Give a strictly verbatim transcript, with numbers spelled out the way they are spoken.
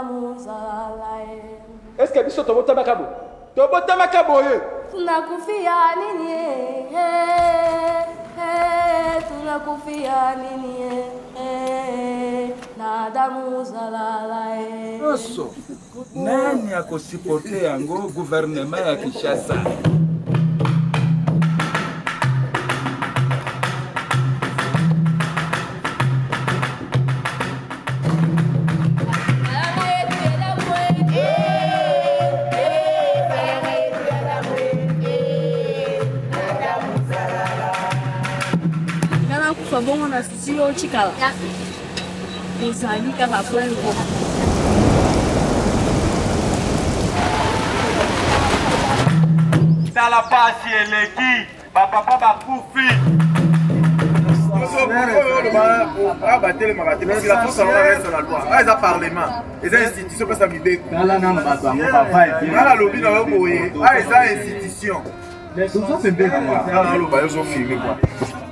Est-ce que biso to botama kabo? To botama kabo ye. Tunakufia nini eh eh tunakufia nini eh na damu zalala eh. Oso. Nani akosipote yango gouvernement ya Kinshasa? Kwa bongo na sio chikala. Nisani kama kwengo. Dans la passe eleki, ba papa ba kufi. Ah bah télé m'a raté parce que la France ça reste dans la loi. Ah ils ont parlement. Les institutions pas ça m'idée. Là non pas papa. Là la lobby dans le boyer. Ah ils ont institutions. Les solutions c'est bien quoi. Ah là le bailleur ont filmé quoi.